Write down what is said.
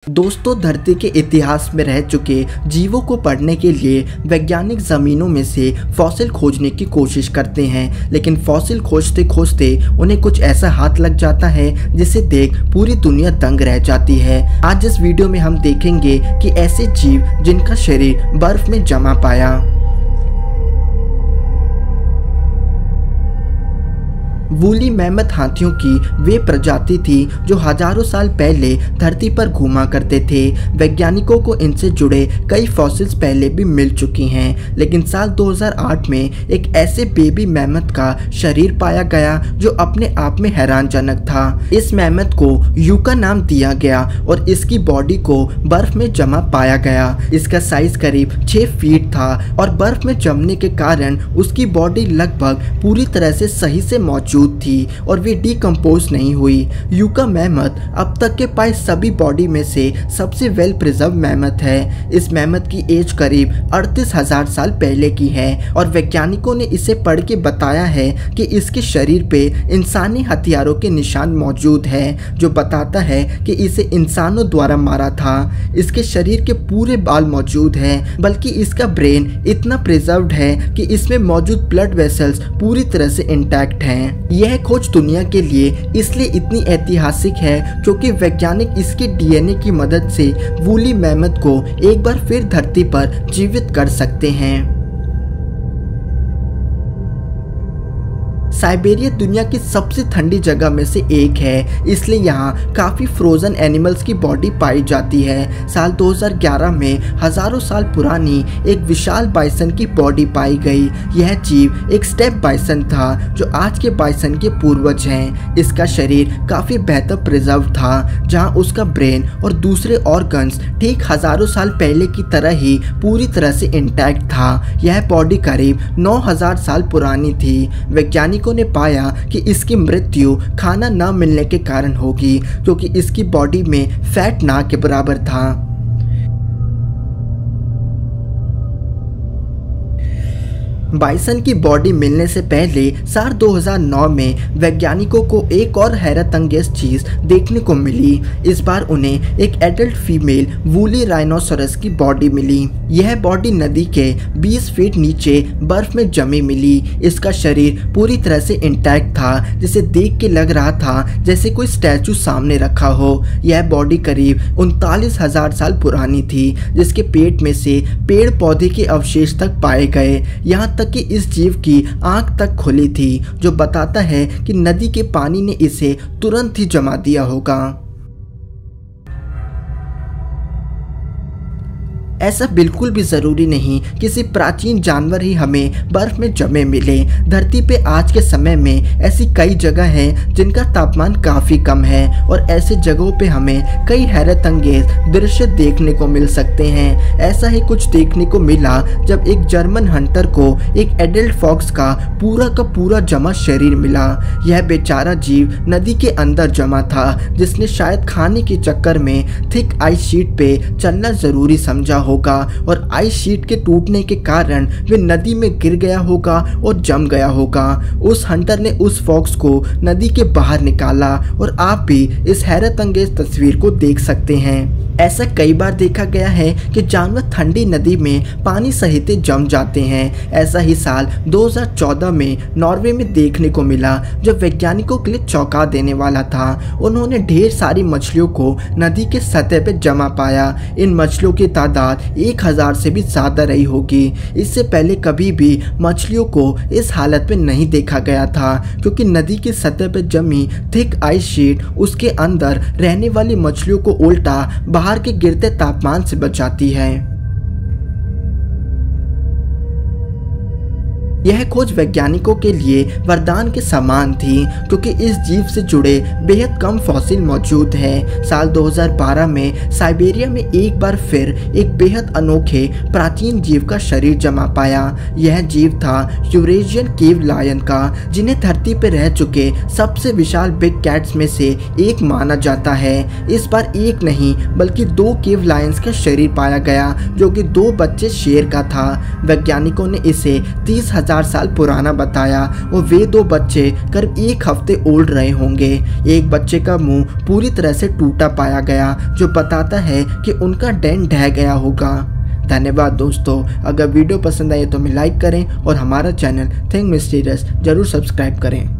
दोस्तों, धरती के इतिहास में रह चुके जीवों को पढ़ने के लिए वैज्ञानिक जमीनों में से फॉसिल खोजने की कोशिश करते हैं, लेकिन फॉसिल खोजते खोजते उन्हें कुछ ऐसा हाथ लग जाता है जिसे देख पूरी दुनिया दंग रह जाती है। आज इस वीडियो में हम देखेंगे कि ऐसे जीव जिनका शरीर बर्फ में जमा पाया। वूली मैमथ हाथियों की वे प्रजाति थी जो हजारों साल पहले धरती पर घूमा करते थे। वैज्ञानिकों को इनसे जुड़े कई फॉसिल्स पहले भी मिल चुकी हैं, लेकिन साल 2008 में एक ऐसे बेबी मैमथ का शरीर पाया गया जो अपने आप में हैरानजनक था। इस मैमथ को यूका नाम दिया गया और इसकी बॉडी को बर्फ में जमा पाया गया। इसका साइज करीब 6 फीट था और बर्फ में जमने के कारण उसकी बॉडी लगभग पूरी तरह से सही से मौजूद थी और वे डिकम्पोज नहीं हुई। यूका मैमथ अब तक के पाए सभी बॉडी में से सबसे वेल प्रिजर्व मैमथ है। इस मैमथ की एज करीब 38,000 साल पहले की है और वैज्ञानिकों ने इसे पढ़ के बताया है कि इसके शरीर पे इंसानी हथियारों के निशान मौजूद है, जो बताता है कि इसे इंसानों द्वारा मारा था। इसके शरीर के पूरे बाल मौजूद हैं, बल्कि इसका ब्रेन इतना प्रिजर्व्ड है कि इसमें मौजूद ब्लड वेसल्स पूरी तरह से इंटैक्ट हैं। यह खोज दुनिया के लिए इसलिए इतनी ऐतिहासिक है क्योंकि वैज्ञानिक इसके डीएनए की मदद से वूली मैमथ को एक बार फिर धरती पर जीवित कर सकते हैं। साइबेरिया दुनिया की सबसे ठंडी जगह में से एक है, इसलिए यहाँ काफ़ी फ्रोजन एनिमल्स की बॉडी पाई जाती है। साल 2011 में हजारों साल पुरानी एक विशाल बाइसन की बॉडी पाई गई। यह जीव एक स्टेप बाइसन था जो आज के बाइसन के पूर्वज हैं। इसका शरीर काफ़ी बेहतर प्रिजर्व था, जहाँ उसका ब्रेन और दूसरे ऑर्गन्स ठीक हजारों साल पहले की तरह ही पूरी तरह से इंटैक्ट था। यह बॉडी करीब 9,000 साल पुरानी थी। वैज्ञानिकों ने पाया कि इसकी मृत्यु खाना न मिलने के कारण होगी, क्योंकि इसकी बॉडी में फैट ना के बराबर था। बाइसन की बॉडी मिलने से पहले साल 2009 में वैज्ञानिकों को एक और हैरत अंगेज चीज देखने को मिली। इस बार उन्हें एक एडल्ट फीमेल वूली राइनोसोरस की बॉडी मिली। यह बॉडी नदी के 20 फीट नीचे बर्फ में जमी मिली। इसका शरीर पूरी तरह से इंटैक्ट था, जिसे देख के लग रहा था जैसे कोई स्टैचू सामने रखा हो। यह बॉडी करीब 39,000 साल पुरानी थी, जिसके पेट में से पेड़ पौधे के अवशेष तक पाए गए। यहाँ तक कि इस जीव की आंख तक खुली थी, जो बताता है कि नदी के पानी ने इसे तुरंत ही जमा दिया होगा। ऐसा बिल्कुल भी ज़रूरी नहीं किसी प्राचीन जानवर ही हमें बर्फ में जमे मिले। धरती पे आज के समय में ऐसी कई जगह हैं जिनका तापमान काफ़ी कम है और ऐसे जगहों पे हमें कई हैरत अंगेज दृश्य देखने को मिल सकते हैं। ऐसा ही कुछ देखने को मिला जब एक जर्मन हंटर को एक एडल्ट फॉक्स का पूरा जमा शरीर मिला। यह बेचारा जीव नदी के अंदर जमा था, जिसने शायद खाने के चक्कर में थिक आइस शीट पे चलना ज़रूरी समझा होगा और आइस शीट के टूटने के कारण वे नदी में गिर गया होगा और जम गया होगा। उस हंटर ने उस फॉक्स को नदी के बाहर निकाला और आप भी इस हैरत अंगेज तस्वीर को देख सकते हैं। ऐसा कई बार देखा गया है कि जानवर ठंडी नदी में पानी सहित जम जाते हैं। ऐसा ही साल 2014 में नॉर्वे में देखने को मिला, जो वैज्ञानिकों के लिए चौंका देने वाला था। उन्होंने ढेर सारी मछलियों को नदी के सतह पर जमा पाया। इन मछलियों की तादाद 1000 से भी ज़्यादा रही होगी। इससे पहले कभी भी मछलियों को इस हालत में नहीं देखा गया था, क्योंकि नदी की सतह पर जमी थिक आइस शीट उसके अंदर रहने वाली मछलियों को उल्टा बाहर के गिरते तापमान से बचाती है। यह खोज वैज्ञानिकों के लिए वरदान के समान थी, क्योंकि इस जीव से जुड़े बेहद कम फॉसिल मौजूद हैं। साल 2012 में साइबेरिया में एक बार फिर एक बेहद अनोखे प्राचीन जीव का शरीर जमा पाया। यह जीव था यूरेशियन केव लायन का, जिन्हें धरती पर रह चुके सबसे विशाल बिग कैट्स में से एक माना जाता है। इस बार एक नहीं बल्कि 2 केव लायंस का शरीर पाया गया, जो कि 2 बच्चे शेर का था। वैज्ञानिकों ने इसे 30,000 1000 साल पुराना बताया और वे 2 बच्चे करीब 1 हफ्ते ओल्ड रहे होंगे। एक बच्चे का मुंह पूरी तरह से टूटा पाया गया, जो बताता है कि उनका डेंट ढह गया होगा। धन्यवाद दोस्तों। अगर वीडियो पसंद आए तो हमें लाइक करें और हमारा चैनल थिंक मिस्टीरियस जरूर सब्सक्राइब करें।